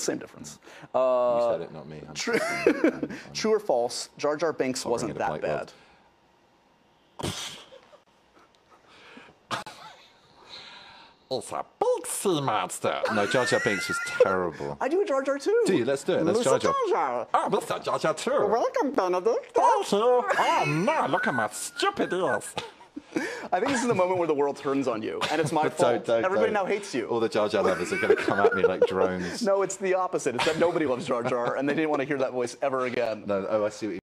Same difference. You said it, not me. True or false, Jar Jar Binks wasn't that bad. It's a big sea monster. No, Jar Jar Binks was terrible. I do a Jar Jar too. Do you? Let's do it. Let's Jar Jar. Oh, Mr. Jar Jar too. Welcome, Benedict. Thank you. Oh, no, look at my stupid ears. I think this is the moment where the world turns on you, and it's my fault. Everybody now hates you. All the Jar Jar lovers are going to come at me like drones. No, it's the opposite. It's that nobody loves Jar Jar, and they didn't want to hear that voice ever again. No, oh, I see what you